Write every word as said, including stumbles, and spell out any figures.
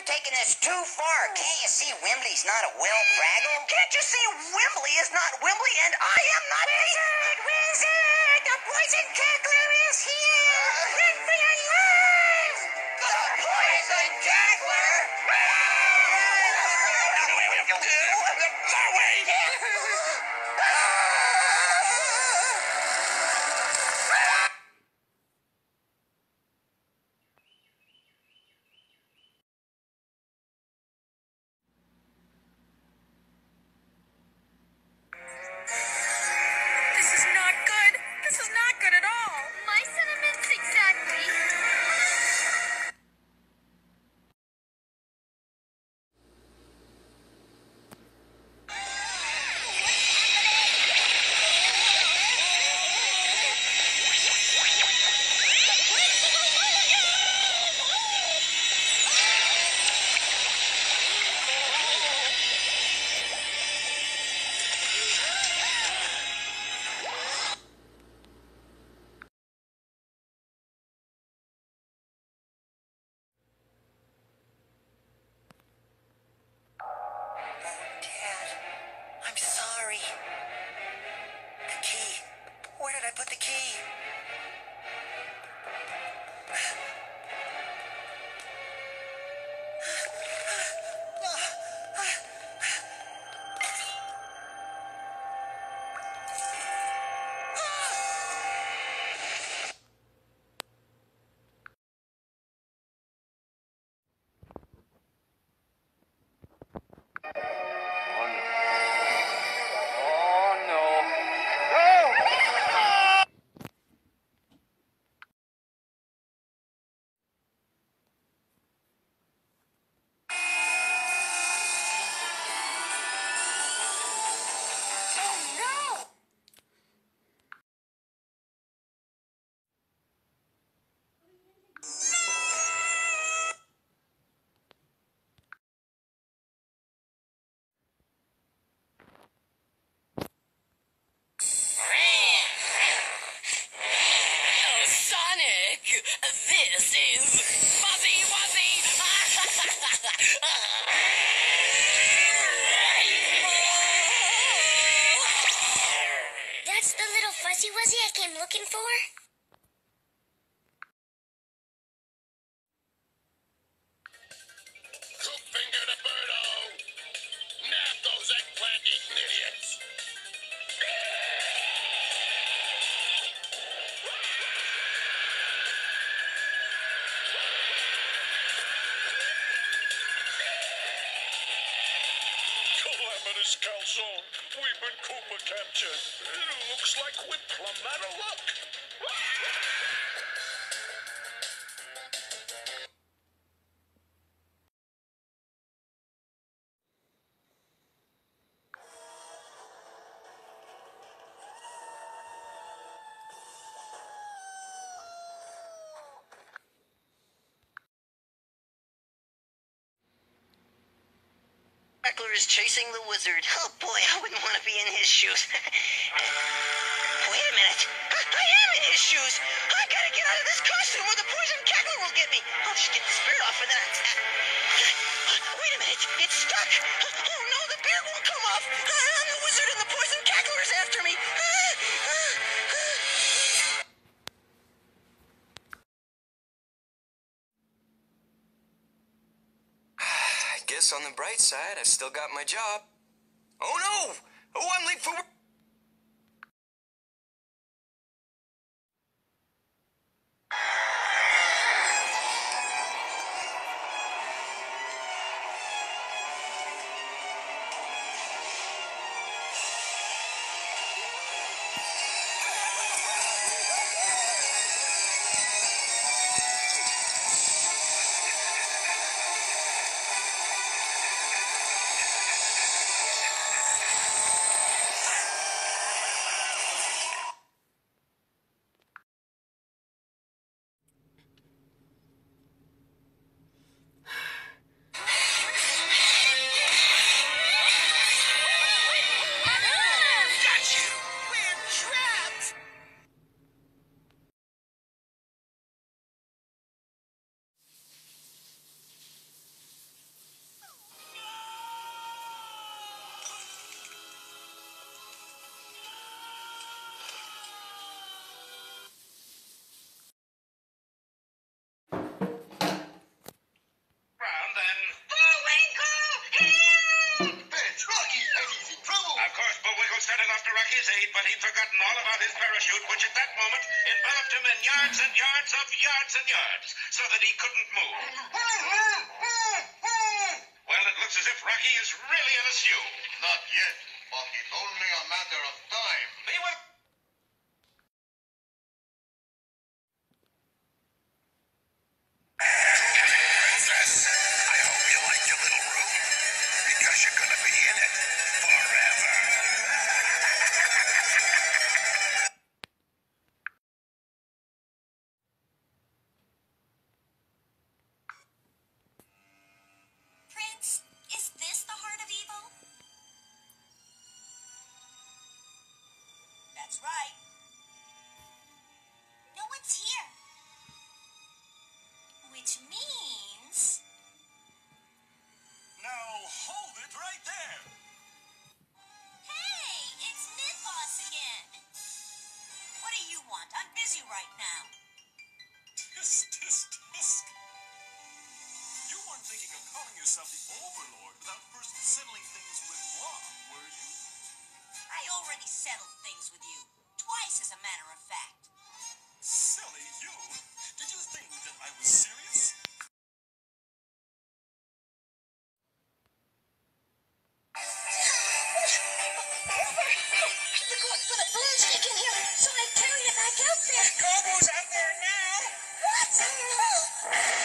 taking this too far. Can't you see Wembley's not a well fraggle? Can't you see Wembley is not Wembley and I am not Wizard! Wizard! The poison cackler is here! Run for your lives! The poison cackler! This is not good. This is not good at all. My sentiments exactly. Dad, I'm sorry. The key. Where did I put the key? Sonic, this is Fuzzy Wuzzy. That's the little fuzzy wuzzy I came looking for? Cook finger to Birdo! Nab those eggplant eating idiots! Calamitous calzone, we've been Koopa captured. It looks like we're plumb out of luck. Cackler is chasing the wizard. Oh boy, I wouldn't want to be in his shoes. Wait a minute. I, I am in his shoes. I gotta get out of this costume or the poison cackler will get me. I'll just get the spirit off and then I... Wait a minute. It's stuck. Oh no, the beard won't come off. I'm the wizard and the poison cackler is after me. I guess on the bright side, I still got my job. Oh no! Oh, I'm late for work. he'd forgotten all about his parachute, which at that moment enveloped him in yards and yards of yards and yards, so that he couldn't move. Well, it looks as if Rocky is really in a stew. Not yet, but it's only a matter of time. He will... Princess, I hope you like your little room, because you're gonna be in it forever. Prince, is this the heart of evil? That's right. No one's here. Which means... Now hold it right there. Hey, it's Mythos again. What do you want? I'm busy right now. Tisk, tisk, tisk. You weren't thinking of calling yourself the Overlord without first settling things with moi, were you? I already settled things with you. Twice, as a matter of fact. Silly you. Did you think that I was serious? Look what for the balloonstick in here, so I carry it back out there. Cobo's out there now. What?